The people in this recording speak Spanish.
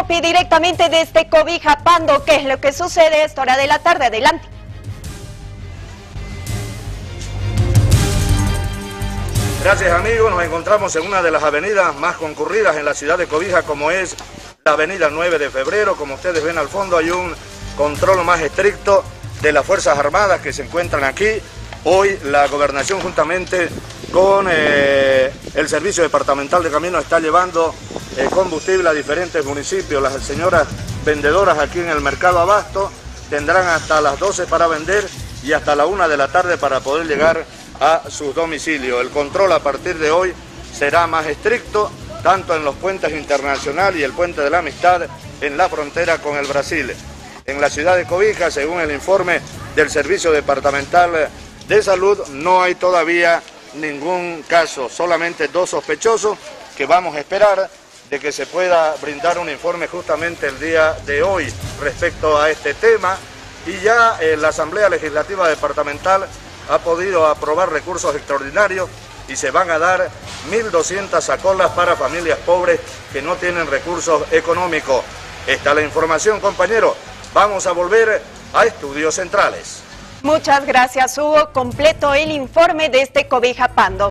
Sopi, directamente desde Cobija, Pando. ¿Qué es lo que sucede a esta hora de la tarde? Adelante. Gracias, amigos. Nos encontramos en una de las avenidas más concurridas en la ciudad de Cobija, como es la avenida 9 de febrero. Como ustedes ven al fondo, hay un control más estricto de las Fuerzas Armadas que se encuentran aquí. Hoy la gobernación, juntamente con el Servicio Departamental de Caminos, está llevando combustible a diferentes municipios. Las señoras vendedoras aquí en el Mercado Abasto tendrán hasta las 12 para vender y hasta la 1 de la tarde para poder llegar a sus domicilios. El control a partir de hoy será más estricto, tanto en los puentes internacionales y el puente de la Amistad en la frontera con el Brasil. En la ciudad de Cobija, según el informe del Servicio Departamental de Salud, no hay todavía ningún caso, solamente 2 sospechosos que vamos a esperar de que se pueda brindar un informe justamente el día de hoy respecto a este tema. Y ya la Asamblea Legislativa Departamental ha podido aprobar recursos extraordinarios y se van a dar 1.200 sacolas para familias pobres que no tienen recursos económicos. Esta es la información, compañero. Vamos a volver a Estudios Centrales. Muchas gracias, Hugo. Completo el informe desde Cobija, Pando.